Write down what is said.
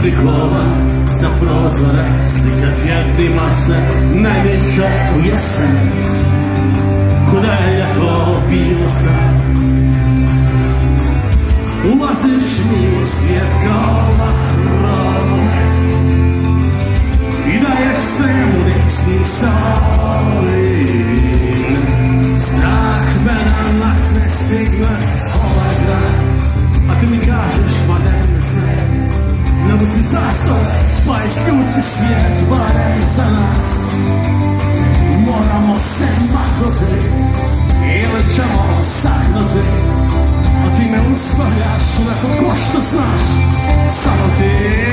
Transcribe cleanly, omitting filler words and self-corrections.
prikovan za prozore, slikat jak dima se najveća u jesen. Kuda je ljeto bilo sam, ulaziš mi u svijet kao vatromet i daješ svemu neki smisao. Strah me na nas ne stigne ovaj grad, a ti mi kažeš ma ne se, ne buci zastoj pa isključi svijet barem za nas. Moramo se maknuti ili ćemo saknuti, a ti me uspavljaš onako ko što znaš, samo ti.